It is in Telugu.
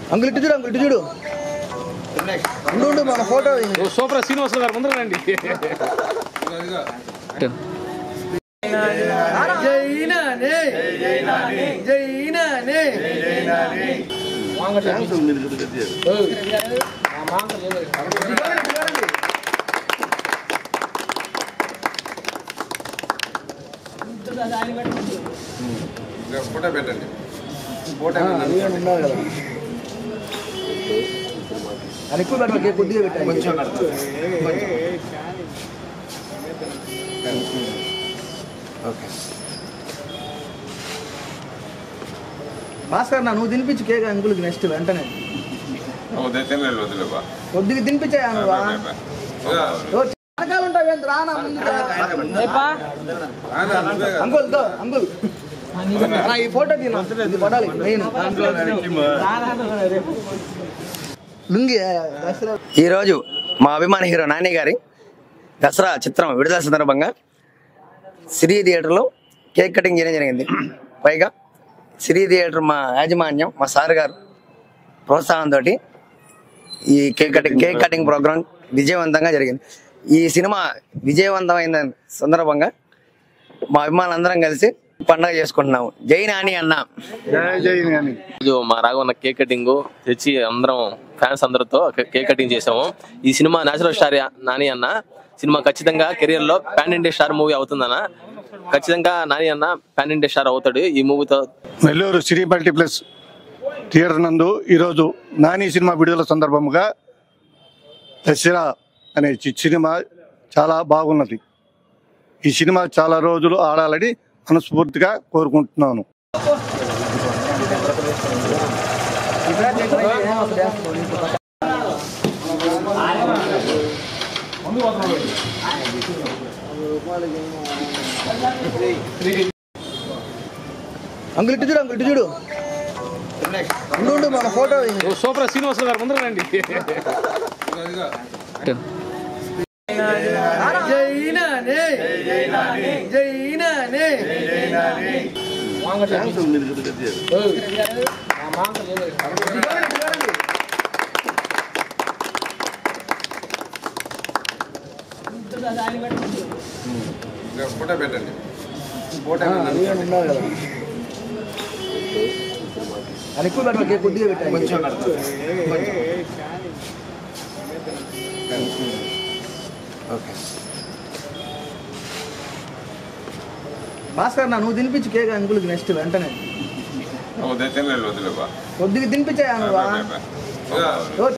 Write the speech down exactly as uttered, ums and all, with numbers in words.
అంకుల్ ఇటు చూడు అంకుల్ ఇటు చూడు ఉండు మన ఫోటో సూపర్ శ్రీనివాస గారు ముందర రండి. ఫోటో పెట్టండి. ఫోటో ఉన్నారు కదా అది ఎక్కువ పెట్టాలి, కొద్దిగా పెట్టాలి. కొంచెం ఓకే భాస్కర్ నా నువ్వు తినిపించు కేక్ అంకుల్కి నెక్స్ట్ వెంటనే కొద్దిగా తినిపించాయా నువ్వు వెనకాల ఉంటావు ఎంత రానా అంకుల్ తో అంకుల్ ఈ ఫోటో తిన పడాలి మెయిన్ లుంగి. ఈరోజు మా అభిమాన హీరో నాని గారి దసరా చిత్రం విడుదల సందర్భంగా సిరి థియేటర్లో కేక్ కటింగ్ చేయడం జరిగింది. పైగా సిరి థియేటర్ మా యాజమాన్యం మా సార్ గారు ప్రోత్సాహంతో ఈ cake cutting cake cutting program విజయవంతంగా జరిగింది. ఈ సినిమా విజయవంతమైన సందర్భంగా మా అభిమానులందరం కలిసి పండుగ చేసుకుంటున్నాము. జై నాని అన్న. మా రాఘవన్న కేక్ కటింగ్ తెచ్చి అందరం ఫ్యాన్స్ అందరితో కేక్ కటింగ్ చేసాము. ఈ సినిమా నేచురల్ స్టార్ నాని అన్న సినిమా ఖచ్చితంగా కెరియర్ లో పాన్ ఇండియా స్టార్ మూవీ అవుతుందన్న. ఖచ్చితంగా నాని అన్న పాన్ ఇండియా స్టార్ అవుతాడు ఈ మూవీతో. నెల్లూరు సిరి మల్టీప్లెక్స్ థియేటర్ నందు ఈరోజు నాని సినిమా విడుదల సందర్భంగా దసరా అనే సినిమా చాలా బాగున్నది. ఈ సినిమా చాలా రోజులు ఆడాలని మనస్ఫూర్తిగా కోరుకుంటున్నాను. అంకుల్ ఇటు చూడు అంకుల్ ఇటు చూడు ఉండు మన ఫోటో సూపర్ శ్రీనివాస గారు ముందర రండి. ఫోటో పెట్టండి. ఫోటో ఉన్నారు కదా అది ఎక్కువ పెట్టాలి, కొద్దిగా పెట్టాలి. కొంచెం ఓకే భాస్కర్ నా నువ్వు తినిపించు కేక్ అంకుల్కి నెక్స్ట్ వెంటనే వదిలేవా కొద్దిగా తినిపించాయా నువ్వు